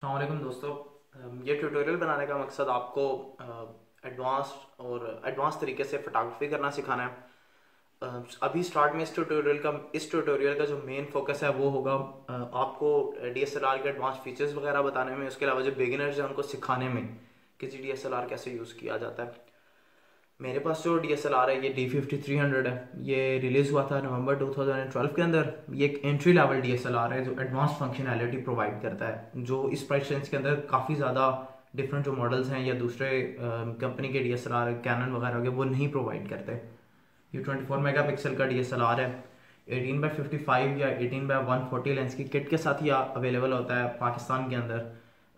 अस्सलामुअलैकुम दोस्तों। ये ट्यूटोरियल बनाने का मकसद आपको एडवांस तरीके से फोटोग्राफी करना सिखाना है। अभी स्टार्ट में इस ट्यूटोरियल का जो मेन फोकस है वो होगा आपको डीएसएलआर के एडवांस फीचर्स वगैरह बताने में। उसके अलावा जो बिगिनर्स हैं उनको सिखाने में कि जी डीएसएलआर कैसे यूज़ किया जाता है। मेरे पास जो डीएसएलआर है ये D5300 है। ये रिलीज़ हुआ था नवंबर 2012 के अंदर। ये एक एंट्री लेवल डीएसएलआर है जो एडवांस फंक्शनैलिटी प्रोवाइड करता है, जो इस प्राइस रेंज के अंदर काफ़ी ज़्यादा डिफरेंट जो मॉडल्स हैं या दूसरे कंपनी के डीएसएलआर कैनन वगैरह हो गए वो नहीं प्रोवाइड करते। ये 24 मेगापिक्सल का डीएसएलआर है। 18x55 या 18x140 लेंस की किट के साथ ही अवेलेबल होता है पाकिस्तान के अंदर।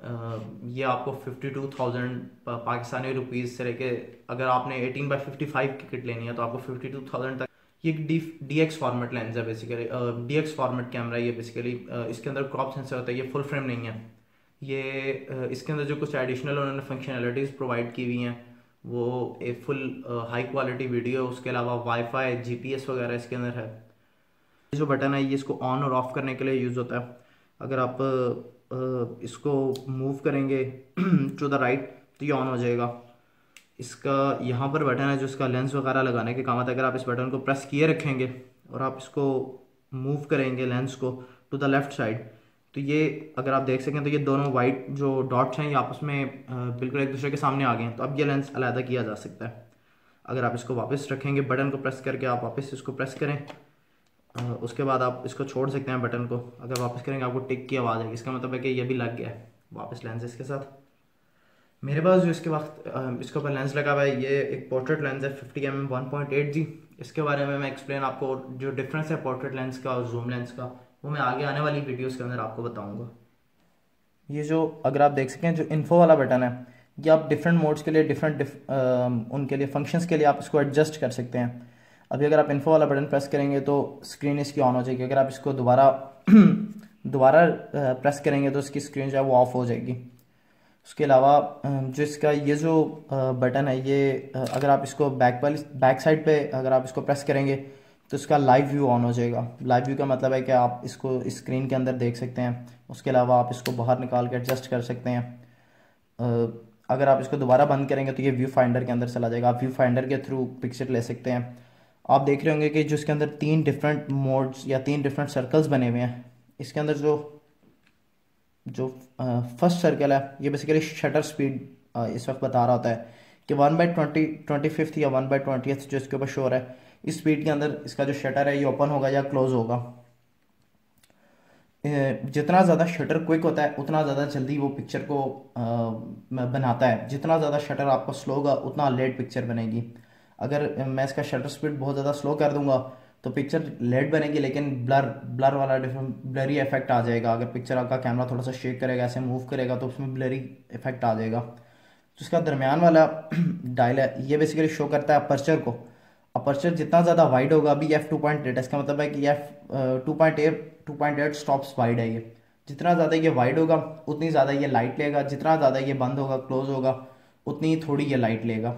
ये आपको 52,000 पाकिस्तानी रुपीज़ से लेके, अगर आपने 18x55 की किट लेनी है तो आपको 52,000 तक। ये डी एक्स फॉर्मेट लेंस है basically, D X format camera. ये बेसिकली इसके अंदर क्रॉप सेंसर होता है, ये फुल फ्रेम नहीं है। ये इसके अंदर जो कुछ एडिशनल उन्होंने फंक्शनैलिटीज़ प्रोवाइड की हुई हैं वो एक फुल हाई क्वालिटी वीडियो, उसके अलावा वाईफाई जीपीएस वगैरह इसके अंदर है। जो बटन है ये इसको ऑन और ऑफ करने के लिए यूज़ होता है। अगर आप इसको मूव करेंगे टू द राइट तो ये ऑन हो जाएगा। इसका यहाँ पर बटन है जो इसका लेंस वगैरह लगाने के काम आता है। अगर आप इस बटन को प्रेस किए रखेंगे और आप इसको मूव करेंगे लेंस को टू द लेफ्ट साइड तो ये, अगर आप देख सकें तो ये दोनों वाइट जो डॉट्स हैं ये आपस में बिल्कुल एक दूसरे के सामने आ गए हैं। तो अब ये लेंस अलहदा किया जा सकता है। अगर आप इसको वापस रखेंगे, बटन को प्रेस करके आप वापस इसको प्रेस करें, उसके बाद आप इसको छोड़ सकते हैं बटन को। अगर वापस करेंगे आपको टिक की आवाज़ आएगी, इसका मतलब है कि ये भी लग गया है वापस लेंस इसके साथ। मेरे पास जो इसके ऊपर लेंस लगा हुआ है ये एक पोर्ट्रेट लेंस है 50mm 1.8G। इसके बारे में मैं एक्सप्लेन आपको जो डिफरेंस है पोर्ट्रेट लेंस का और जूम लेंस का वो मैं आगे आने वाली वीडियोस के अंदर आपको बताऊंगा। ये जो, अगर आप देख सकें, जो इन्फो वाला बटन है ये आप डिफरेंट मोड्स के लिए उनके लिए फंक्शंस के लिए आप इसको एडजस्ट कर सकते हैं। अभी अगर आप इन्फो वाला बटन प्रेस करेंगे तो स्क्रीन इसकी ऑन हो जाएगी। अगर आप इसको दोबारा दोबारा प्रेस करेंगे तो इसकी स्क्रीन जो है वो ऑफ हो जाएगी। उसके अलावा जो इसका ये जो बटन है ये अगर आप इसको बैक साइड पे अगर आप इसको प्रेस करेंगे तो इसका लाइव व्यू ऑन हो जाएगा। लाइव व्यू का मतलब है कि आप इसको स्क्रीन के अंदर देख सकते हैं। उसके अलावा आप इसको बाहर निकाल के एडजस्ट कर सकते हैं। अगर आप इसको दोबारा बंद करेंगे तो ये व्यू फाइंडर के अंदर चला जाएगा। आप व्यू फाइंडर के थ्रू पिक्चर ले सकते हैं। आप देख रहे होंगे कि जो इसके अंदर 3 डिफरेंट मोड्स या 3 डिफरेंट सर्कल्स बने हुए हैं। इसके अंदर जो जो फर्स्ट सर्कल है ये बेसिकली शटर स्पीड इस वक्त बता रहा होता है कि 1/25 या 1/20 जो इसके ऊपर शोर है, इस स्पीड के अंदर इसका जो शटर है ये ओपन होगा या क्लोज होगा। जितना ज़्यादा शटर क्विक होता है उतना ज़्यादा जल्दी वो पिक्चर को बनाता है। जितना ज़्यादा शटर आपका स्लो होगा उतना लेट पिक्चर बनेगी। अगर मैं इसका शटर स्पीड बहुत ज़्यादा स्लो कर दूंगा तो पिक्चर लेट बनेगी, लेकिन ब्लर वाला डिफरेंट ब्लरी इफेक्ट आ जाएगा। अगर पिक्चर आपका कैमरा थोड़ा सा शेक करेगा, ऐसे मूव करेगा तो उसमें ब्लरी इफेक्ट आ जाएगा। तो इसका दरमियान वाला डायल है ये बेसिकली शो करता है अपर्चर को। अपर्चर जितना ज़्यादा वाइड होगा, अभी f2.8 है, इसका मतलब है कि f2.8 स्टॉप्स वाइड है। ये जितना ज़्यादा ये वाइड होगा उतनी ज़्यादा ये लाइट लेगा, जितना ज़्यादा ये बंद होगा क्लोज होगा उतनी थोड़ी ये लाइट लेगा।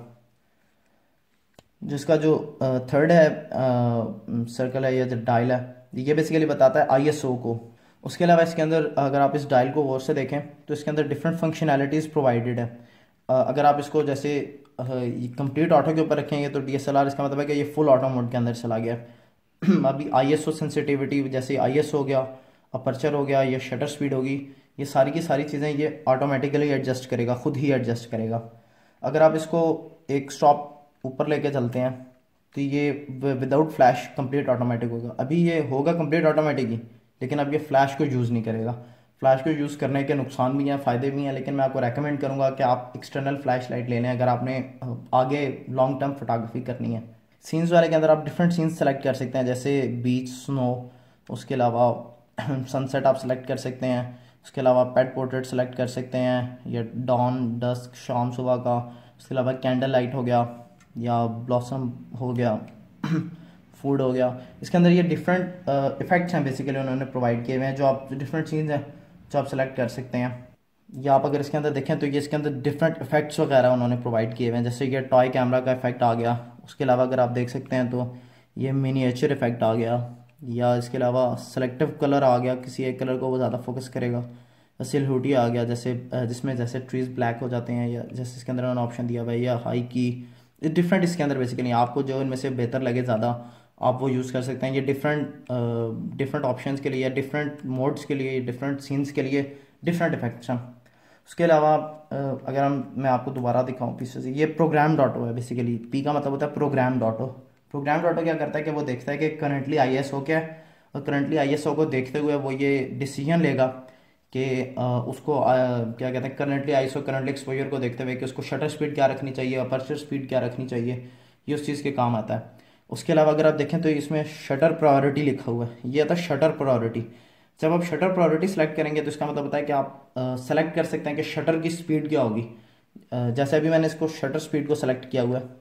जिसका जो थर्ड है सर्कल है या जो डायल है ये बेसिकली बताता है आईएसओ को। उसके अलावा इसके अंदर अगर आप इस डायल को गौर से देखें तो इसके अंदर डिफरेंट फंक्शनैलिटीज़ प्रोवाइडेड है। अगर आप इसको जैसे कंप्लीट ऑटो के ऊपर रखेंगे तो डीएसएलआर, इसका मतलब है कि ये फुल ऑटो मोड के अंदर चला गया। अभी आईएसओ सेंसिटिविटी जैसे आईएसओ हो गया, अपर्चर हो गया या शटर स्पीड होगी, ये सारी की सारी चीज़ें ये ऑटोमेटिकली एडजस्ट करेगा, खुद ही एडजस्ट करेगा। अगर आप इसको एक स्टॉप ऊपर लेके चलते हैं तो ये विदाउट फ्लैश कंप्लीट ऑटोमेटिक होगा। अभी ये होगा कंप्लीट ऑटोमेटिक ही, लेकिन अब ये फ्लैश को यूज़ नहीं करेगा। फ्लैश को यूज़ करने के नुकसान भी हैं, फ़ायदे भी हैं, लेकिन मैं आपको रेकमेंड करूँगा कि आप एक्सटर्नल फ्लैश लाइट ले लें अगर आपने आगे लॉन्ग टर्म फोटोग्राफी करनी है। सीन्स वाले के अंदर आप डिफरेंट सीन्स सेलेक्ट कर सकते हैं, जैसे बीच, स्नो, उसके अलावा सनसेट आप सेलेक्ट कर सकते हैं। उसके अलावा पेट पोर्ट्रेट सेलेक्ट कर सकते हैं, या डॉन, डस्क, शाम सुबह का। उसके अलावा कैंडल लाइट हो गया या ब्लॉसम हो गया फूड हो गया। इसके अंदर ये डिफरेंट इफेक्ट्स हैं बेसिकली उन्होंने प्रोवाइड किए हुए हैं, जो आप डिफरेंट सीन्स हैं जो आप सेलेक्ट कर सकते हैं। या आप अगर इसके अंदर देखें तो ये इसके अंदर डिफरेंट इफेक्ट्स वगैरह उन्होंने प्रोवाइड किए हुए हैं, जैसे ये टॉय कैमरा का इफेक्ट आ गया। उसके अलावा अगर आप देख सकते हैं तो ये मिनिएचर इफेक्ट आ गया, या इसके अलावा सेलेक्टिव कलर आ गया, किसी एक कलर को वो ज़्यादा फोकस करेगा। सिलहुटी आ गया, जैसे जिसमें जैसे ट्रीज ब्लैक हो जाते हैं, या जैसे इसके अंदर उन्होंने ऑप्शन दिया हुआ है, या हाई की, डिफरेंट इसके अंदर बेसिकली आपको जो इनमें से बेहतर लगे ज़्यादा आप वो यूज़ कर सकते हैं। ये डिफरेंट ऑप्शंस के लिए या डिफरेंट मोड्स के लिए, डिफरेंट सीन्स के लिए डिफरेंट इफेक्ट्स हैं। उसके अलावा अगर मैं आपको दोबारा दिखाऊं पीछे से, ये प्रोग्राम डॉटो है बेसिकली। पी का मतलब होता है प्रोग्राम डॉटो। प्रोग्राम डॉटो क्या करता है कि वो देखता है कि करंटली आईएसओ क्या है, और करंटली आईएसओ को देखते हुए वो ये डिसीजन लेगा कि उसको क्या कहते हैं, करंटली आईएसओ करंटली एक्सपोजर को देखते हुए कि उसको शटर स्पीड क्या रखनी चाहिए, अपर्चर स्पीड क्या रखनी चाहिए, ये उस चीज़ के काम आता है। उसके अलावा अगर आप देखें तो इसमें शटर प्रायोरिटी लिखा हुआ है, ये आता है शटर प्रायोरिटी। जब आप शटर प्रायोरिटी सेलेक्ट करेंगे तो इसका मतलब होता है कि आप सेलेक्ट कर सकते हैं कि शटर की स्पीड क्या होगी। जैसे अभी मैंने इसको शटर स्पीड को सेलेक्ट किया हुआ है,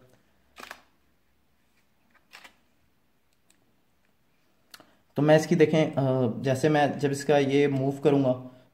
तो मैं इसकी देखें जैसे मैं जब इसका ये मूव करूँगा,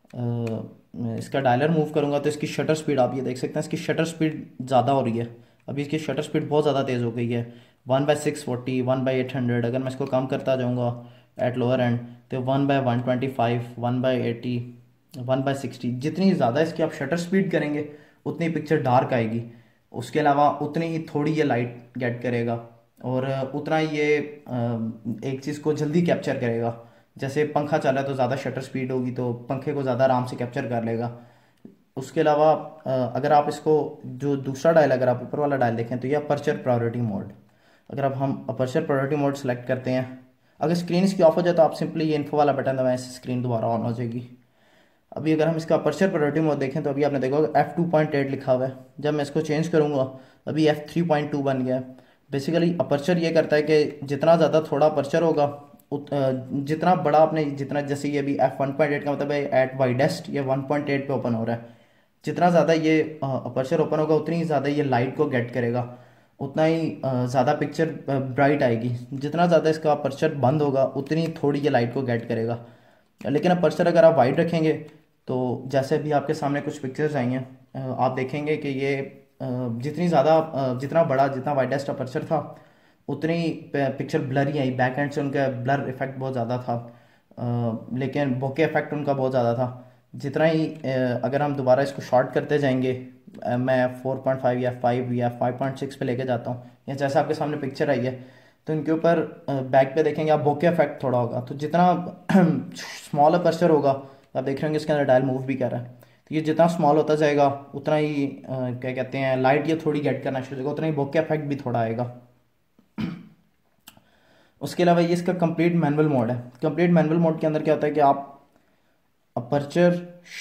इसका डायलर मूव करूँगा, तो इसकी शटर स्पीड आप ये देख सकते हैं, इसकी शटर स्पीड ज़्यादा हो रही है। अभी इसकी शटर स्पीड बहुत ज़्यादा तेज़ हो गई है, 1/640, 1/800। अगर मैं इसको कम करता जाऊँगा एट लोअर एंड, तो 1/125, 1/80, 1/60। जितनी ज़्यादा इसकी आप शटर स्पीड करेंगे उतनी पिक्चर डार्क आएगी। उसके अलावा उतनी ही थोड़ी ये लाइट गेट करेगा, और उतना ही ये एक चीज़ को जल्दी कैप्चर करेगा। जैसे पंखा चला है तो ज़्यादा शटर स्पीड होगी तो पंखे को ज़्यादा आराम से कैप्चर कर लेगा। उसके अलावा अगर आप इसको जो दूसरा डायल, अगर आप ऊपर वाला डायल देखें तो ये अपर्चर प्रायोरिटी मोड। अगर अब हम अपर्चर प्रायोरिटी मोड सेलेक्ट करते हैं, अगर स्क्रीन इसकी ऑफ हो जाए तो आप सिंपली ये इन्फो वाला बटन दबाएं, स्क्रीन दोबारा ऑन हो जाएगी। अभी अगर हम इसका अपर्चर प्रायोरिटी मोड देखें तो अभी आपने देखा होगा F2.8 लिखा हुआ है। जब मैं इसको चेंज करूँगा अभी F3.2 बन गया है। बेसिकली अपर्चर ये करता है कि जितना ज़्यादा थोड़ा अपर्चर होगा जितना बड़ा आपने, जितना जैसे ये अभी F1.8 का मतलब है एट वाइडेस्ट ये 1.8 पे ओपन हो रहा है। जितना ज़्यादा ये अपर्चर ओपन होगा उतनी ही ज़्यादा ये लाइट को गेट करेगा, उतना ही ज़्यादा पिक्चर ब्राइट आएगी। जितना ज़्यादा इसका अपर्चर बंद होगा उतनी थोड़ी ये लाइट को गेट करेगा। लेकिन अपर्चर अगर आप वाइड रखेंगे तो जैसे भी आपके सामने कुछ पिक्चर्स आई हैं, आप देखेंगे कि ये जितनी ज़्यादा जितना बड़ा, जितना वाइडेस्ट अपर्चर था उतनी पिक्चर ब्लरी आई। बैक एंड से उनका ब्लर इफेक्ट बहुत ज़्यादा था, लेकिन बोके इफेक्ट उनका बहुत ज़्यादा था। जितना ही अगर हम दोबारा इसको शॉर्ट करते जाएंगे, मैं 4.5 या 5 या 5.6 पे लेके जाता हूँ, या जैसे आपके सामने पिक्चर आई है तो इनके ऊपर बैक पे देखेंगे आप बोके इफेक्ट थोड़ा होगा। तो जितना स्मॉल अपर्चर होगा, आप देख रहे होंगे इसके अंदर डायल मूव भी कर रहा है, तो ये जितना स्मॉल होता जाएगा उतना ही क्या कहते हैं लाइट ये थोड़ी गेट करना शुरू होगा, उतना ही बोके इफेक्ट भी थोड़ा आएगा। उसके अलावा ये इसका कंप्लीट मैनुअल मोड है। कंप्लीट मैनुअल मोड के अंदर क्या होता है कि आप अपर्चर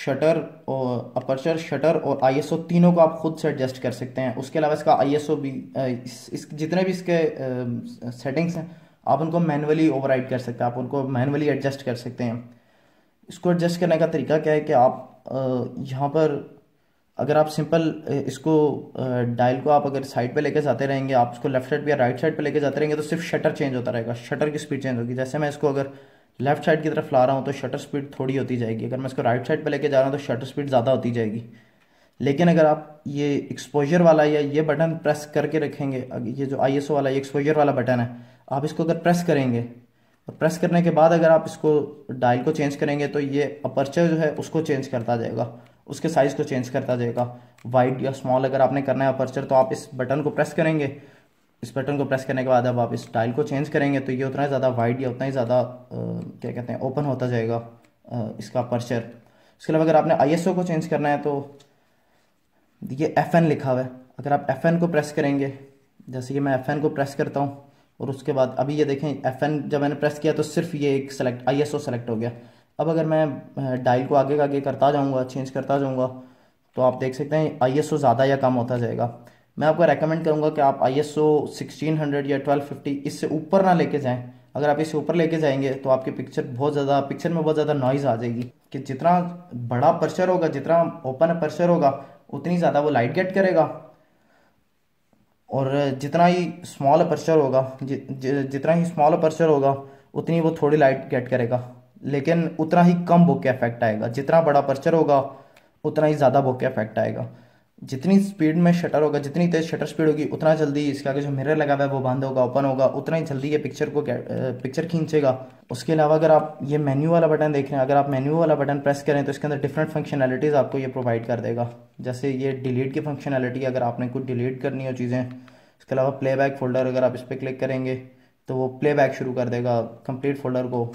शटर और आईएसओ तीनों को आप खुद से एडजस्ट कर सकते हैं। उसके अलावा इसका आईएसओ भी जितने भी इसके सेटिंग्स हैं आप उनको मैनुअली ओवरराइड कर सकते हैं, आप उनको मैनुअली एडजस्ट कर सकते हैं। इसको एडजस्ट करने का तरीका क्या है कि आप यहाँ पर अगर आप सिंपल इसको डायल को आप अगर साइड पे लेके जाते रहेंगे, आप इसको लेफ्ट साइड पे या राइट साइड पे लेके जाते रहेंगे तो सिर्फ शटर चेंज होता रहेगा, शटर की स्पीड चेंज होगी। जैसे मैं इसको अगर लेफ्ट साइड की तरफ ला रहा हूँ तो शटर स्पीड थोड़ी होती जाएगी, अगर मैं इसको राइट साइड पे लेके जा रहा हूँ तो शटर स्पीड ज़्यादा होती जाएगी। लेकिन अगर आप ये एक्सपोजर वाला या ये बटन प्रेस करके रखेंगे, ये जो आईएसओ वाला ये एक्सपोजर वाला बटन है, आप इसको अगर प्रेस करेंगे और प्रेस करने के बाद अगर आप इसको डायल को चेंज करेंगे तो ये अपर्चर जो है उसको चेंज करता जाएगा, उसके साइज़ को चेंज करता जाएगा। वाइड या स्मॉल अगर आपने करना है अपर्चर तो आप इस बटन को प्रेस करेंगे, इस बटन को प्रेस करने के बाद अब आप इस डायल को चेंज करेंगे तो ये उतना ही ज़्यादा वाइड या उतना ही ज़्यादा क्या कहते हैं ओपन होता जाएगा इसका अपर्चर। उसके अलावा अगर आपने आईएसओ को चेंज करना है तो ये FN लिखा हुआ है, अगर आप FN को प्रेस करेंगे, जैसे कि मैं FN को प्रेस करता हूँ और उसके बाद अभी ये देखें FN जब मैंने प्रेस किया तो सिर्फ ये एक सेलेक्ट आईएसओ सेलेक्ट हो गया। अब अगर मैं डायल को आगे आगे करता जाऊँगा, चेंज करता जाऊँगा, तो आप देख सकते हैं आईएसओ ज़्यादा या कम होता जाएगा। मैं आपको रेकमेंड करूँगा कि आप ISO 1600 या 1250 इससे ऊपर ना लेके जाएं। अगर आप इससे ऊपर लेके जाएंगे तो आपकी पिक्चर में बहुत ज़्यादा नॉइज़ आ जाएगी, कि जितना बड़ा अपर्चर होगा, जितना ओपन अपर्चर होगा उतनी ज़्यादा वो लाइट गेट करेगा, और जितना ही स्मॉल अपर्चर होगा जितना ही स्मॉल अपर्चर होगा उतनी वो थोड़ी लाइट गेट करेगा, लेकिन उतना ही कम बोके इफेक्ट आएगा। जितना बड़ा अपर्चर होगा उतना ही ज़्यादा बोके इफेक्ट आएगा। जितनी स्पीड में शटर होगा, जितनी तेज़ शटर स्पीड होगी, उतना जल्दी इसके आगे जो मिरर लगा हुआ है वो बंद होगा, ओपन होगा, उतना ही जल्दी ये पिक्चर खींचेगा। उसके अलावा अगर आप ये मेन्यू वाला बटन देख रहे हैं, अगर आप मेन्यू वाला बटन प्रेस करें तो इसके अंदर डिफरेंट फंक्शनैलिटीज़ आपको ये प्रोवाइड कर देगा। जैसे ये डिलीट की फंक्शनैलिटी, अगर आपने कुछ डिलीट करनी हो चीज़ें। इसके अलावा प्लेबैक फ़ोल्डर, अगर आप इस पर क्लिक करेंगे तो वो प्लेबैक शुरू कर देगा कंप्लीट फ़ोल्डर को।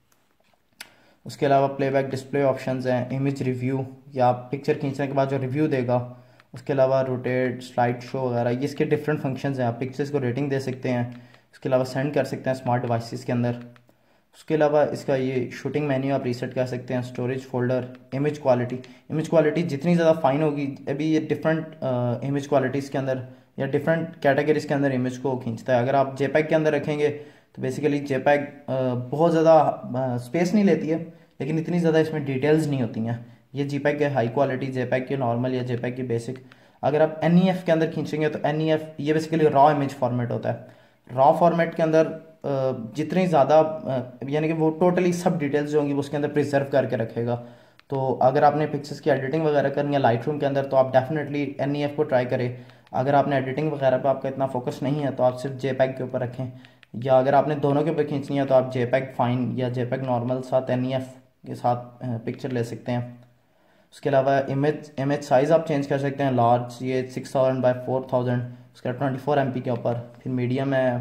उसके अलावा प्लेबैक डिस्प्ले ऑप्शंस हैं, इमेज रिव्यू, या आप पिक्चर खींचने के बाद जो रिव्यू देगा। उसके अलावा रोटेट, स्लाइड शो वगैरह, ये इसके डिफरेंट फंक्शंस हैं। आप पिक्चर्स को रेटिंग दे सकते हैं। उसके अलावा सेंड कर सकते हैं स्मार्ट डिवाइसेस के अंदर। उसके अलावा इसका ये शूटिंग मेन्यू आप रीसेट कर सकते हैं। स्टोरेज फोल्डर, इमेज क्वालिटी जितनी ज़्यादा फाइन होगी, अभी ये डिफरेंट इमेज क्वालिटीज़ के अंदर या डिफरेंट कैटेगरीज के अंदर इमेज को खींचता है। अगर आप जेपैग के अंदर रखेंगे तो बेसिकली जेपैग बहुत ज़्यादा स्पेस नहीं लेती है, लेकिन इतनी ज़्यादा इसमें डिटेल्स नहीं होती हैं। ये जेपैग के हाई क्वालिटी, जेपैग के नॉर्मल या जेपैग की बेसिक। अगर आप एनईएफ के अंदर खींचेंगे तो एनईएफ ये बेसिकली रॉ इमेज फॉर्मेट होता है। रॉ फॉर्मेट के अंदर जितनी ज़्यादा यानी कि वो टोटली सब डिटेल्स जो होंगी वो उसके अंदर प्रिजर्व करके रखेगा। तो अगर आपने पिक्चर्स की एडिटिंग वगैरह करनी है लाइट रूम के अंदर तो आप डेफिनेटली एनईएफ को ट्राई करें। अगर आपने एडिटिंग वगैरह पे आपका इतना फोकस नहीं है तो आप सिर्फ जेपैग के ऊपर रखें, या अगर आपने दोनों के ऊपर खींचनी है तो आप जेपैग फाइन या जेपैग नॉर्मल साथ एनईएफ के साथ पिक्चर ले सकते हैं। उसके अलावा इमेज साइज़ आप चेंज कर सकते हैं। लार्ज ये 6000 बाई 4000, उसके बाद 24 MB के ऊपर। फिर मीडियम है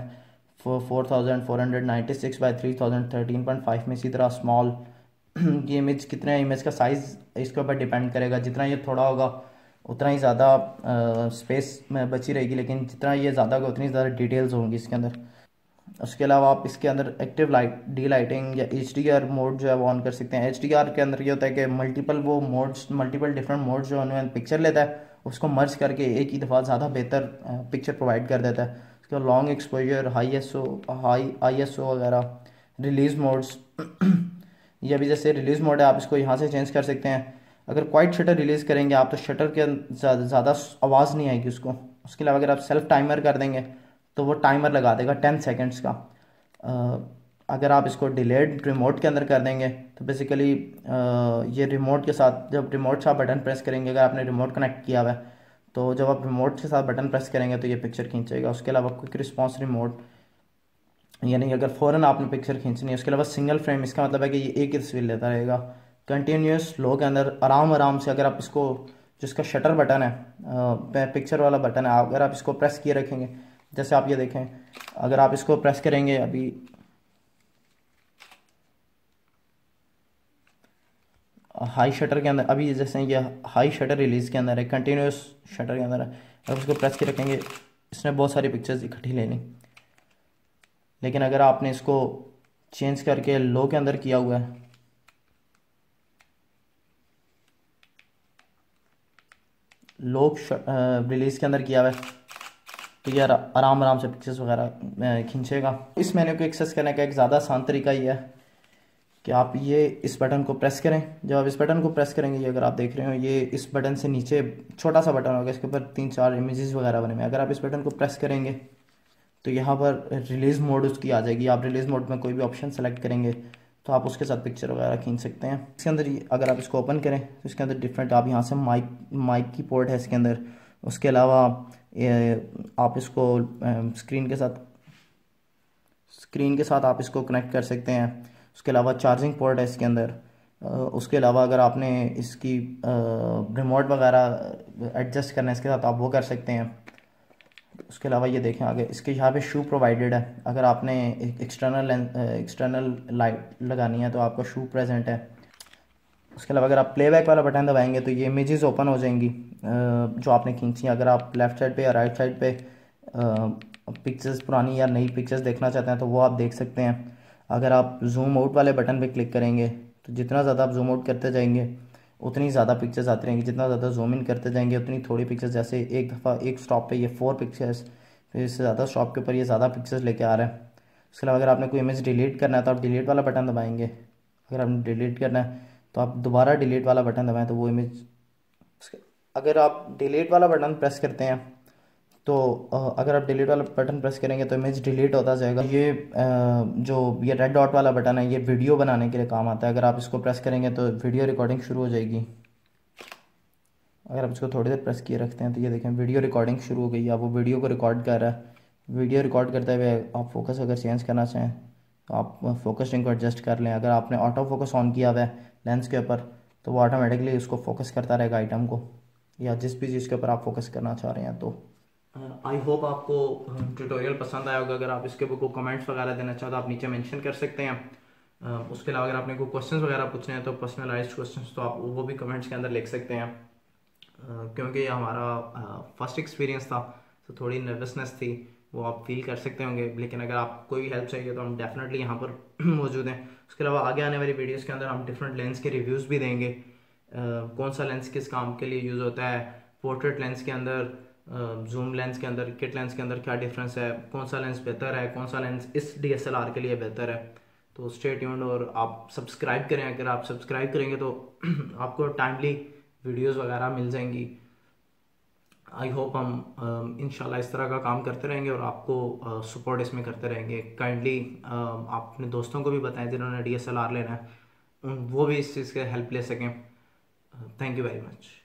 4496 बाई 3000, 13.5 में। इसी तरह स्मॉल ये इमेज कितने इमेज का साइज़ इसके ऊपर डिपेंड करेगा। जितना ये थोड़ा होगा उतना ही ज़्यादा स्पेस में बची रहेगी, लेकिन जितना ये ज़्यादा होगा उतनी ज़्यादा डिटेल्स होंगी इसके अंदर। उसके अलावा आप इसके अंदर एक्टिव लाइट डी लाइटिंग या HDR मोड जो है वो ऑन कर सकते हैं। HDR के अंदर ये होता है कि मल्टीपल डिफरेंट मोड्स जो उन्होंने पिक्चर लेता है उसको मर्ज करके एक ही दफ़ा ज़्यादा बेहतर पिक्चर प्रोवाइड कर देता है। उसके बाद लॉन्ग एक्सपोजर, हाई ISO वगैरह, रिलीज़ मोड्स ये भी जैसे रिलीज़ मोड है आप इसको यहाँ से चेंज कर सकते हैं। अगर क्वाइट शटर रिलीज़ करेंगे आप तो शटर के ज़्यादा आवाज़ नहीं आएगी उसको। उसके अलावा अगर आप सेल्फ टाइमर कर देंगे तो वो टाइमर लगा देगा 10 सेकेंड्स का। अगर आप इसको डिलेड रिमोट के अंदर कर देंगे तो बेसिकली ये रिमोट के साथ, जब रिमोट से आप बटन प्रेस करेंगे, अगर आपने रिमोट कनेक्ट किया हुआ है तो जब आप रिमोट के साथ बटन प्रेस करेंगे तो ये पिक्चर खींचेगा। उसके अलावा क्विक रिस्पॉन्स रिमोट, यानी अगर फ़ौरन आपने पिक्चर खींचनी है। उसके अलावा सिंगल फ्रेम, इसका मतलब है कि ये एक ही तस्वीर लेता रहेगा। कंटिन्यूस स्लो के अंदर आराम आराम से, अगर आप इसको जिसका शटर बटन है पिक्चर वाला बटन है, अगर आप इसको प्रेस किए रखेंगे, जैसे आप ये देखें, अगर आप इसको प्रेस करेंगे अभी हाई शटर के अंदर, अभी जैसे ये हाई शटर रिलीज़ के अंदर है, कंटिन्यूस शटर के अंदर है, अगर उसको प्रेस किए रखेंगे इसने बहुत सारी पिक्चर्स इकट्ठी लेनी। लेकिन अगर आपने इसको चेंज करके लो के अंदर किया हुआ है, लो रिलीज़ के अंदर किया हुआ है, तो यार आराम आराम से पिक्चर्स वगैरह खींचेगा। इस मेन्यू को एक्सेस करने का एक ज़्यादा आसान तरीका ये है कि आप ये इस बटन को प्रेस करें। जब आप इस बटन को प्रेस करेंगे, ये अगर आप देख रहे हो ये इस बटन से नीचे छोटा सा बटन होगा, इसके ऊपर 3-4 इमेजेस वगैरह बने हुए हैं। अगर आप इस बटन को प्रेस करेंगे तो यहाँ पर रिलीज़ मोड उसकी आ जाएगी। आप रिलीज़ मोड में कोई भी ऑप्शन सेलेक्ट करेंगे तो आप उसके साथ पिक्चर वगैरह खींच सकते हैं। इसके अंदर अगर आप इसको ओपन करें तो इसके अंदर डिफरेंट, आप यहाँ से माइक की पोर्ट है इसके अंदर। उसके अलावा आप इसको स्क्रीन के साथ आप इसको कनेक्ट कर सकते हैं। उसके अलावा चार्जिंग पोर्ट है इसके अंदर। उसके अलावा अगर आपने इसकी रिमोट वगैरह एडजस्ट करना है इसके साथ, आप वो कर सकते हैं। उसके अलावा ये देखें आगे, इसके यहाँ पे शू प्रोवाइडेड है। अगर आपने एक्सटर्नल लाइट लगानी है तो आपका शू प्रेजेंट है। उसके अलावा अगर आप प्लेबैक वाला बटन दबाएंगे तो ये इमेजेस ओपन हो जाएंगी जो आपने खींची। अगर आप लेफ़्ट साइड पे या राइट साइड पे पिक्चर्स, पुरानी या नई पिक्चर्स देखना चाहते हैं तो वो आप देख सकते हैं। अगर आप जूम आउट वाले बटन पे क्लिक करेंगे तो जितना ज़्यादा आप जूम आउट करते जाएंगे उतनी ज़्यादा पिक्चर्स आती रहेंगी, जितना ज़्यादा जूम इन करते जाएंगे उतनी थोड़ी पिक्चर्स। जैसे एक दफ़ा एक स्टॉप पे ये 4 पिक्चर्स, फिर इससे ज़्यादा स्टॉप के ऊपर ये ज़्यादा पिक्चर्स लेके आ रहा है। उसके अलावा अगर आपने कोई इमेज डिलीट करना है तो आप डिलीट वाला बटन दबाएंगे। अगर आपने डिलीट करना है तो आप दोबारा डिलीट वाला बटन दबाएं तो वो इमेज, अगर आप डिलीट वाला बटन प्रेस करते हैं तो अगर आप डिलीट वाला बटन प्रेस करेंगे तो इमेज डिलीट होता जाएगा। ये जो ये रेड डॉट वाला बटन है ये वीडियो बनाने के लिए काम आता है। अगर आप इसको प्रेस करेंगे तो वीडियो रिकॉर्डिंग शुरू हो जाएगी। अगर आप इसको थोड़ी देर प्रेस किए रखते हैं तो ये देखें वीडियो रिकॉर्डिंग शुरू हो गई है। अब वो वीडियो को रिकॉर्ड कर रहा है। वीडियो रिकॉर्ड करते हुए आप फोकस अगर चेंज करना चाहें तो आप फोकसिंग को एडजस्ट कर लें। अगर आपने ऑटो फोकस ऑन किया हुआ है लेंस के ऊपर तो वो ऑटोमेटिकली उसको फोकस करता रहेगा आइटम को, या जिस भी चीज़ के ऊपर आप फोकस करना चाह रहे हैं। तो आई होप आपको ट्यूटोरियल पसंद आया होगा। अगर आप इसके ऊपर कोई कमेंट्स वगैरह देना चाहो तो आप नीचे मेंशन कर सकते हैं। उसके अलावा अगर आपने कोई क्वेश्चंस वगैरह पूछने हैं तो पर्सनलाइज्ड क्वेश्चंस तो आप वो भी कमेंट्स के अंदर लिख सकते हैं। क्योंकि ये हमारा फर्स्ट एक्सपीरियंस था तो थोड़ी नर्वसनेस थी, वो आप फील कर सकते होंगे। लेकिन अगर आप कोई भी हेल्प चाहिए तो हम डेफिनेटली यहाँ पर मौजूद हैं। उसके अलावा आगे आने वाली वीडियोस के अंदर हम डिफरेंट लेंस के रिव्यूज़ भी देंगे। कौन सा लेंस किस काम के लिए यूज़ होता है, पोर्ट्रेट लेंस के अंदर, जूम लेंस के अंदर, किट लेंस के अंदर क्या डिफरेंस है, कौन सा लेंस बेहतर है, कौन सा लेंस इस DSLR के लिए बेहतर है। तो स्टे ट्यून्ड और आप सब्सक्राइब करें। अगर आप सब्सक्राइब करेंगे तो आपको टाइमली वीडियोस वगैरह मिल जाएंगी। आई होप हम इंशाल्लाह इस तरह का काम करते रहेंगे और आपको सपोर्ट इसमें करते रहेंगे। काइंडली आप अपने दोस्तों को भी बताएं जिन्होंने DSLR लेना है, वो भी इस चीज़ के हेल्प ले सकें। Thank you very much.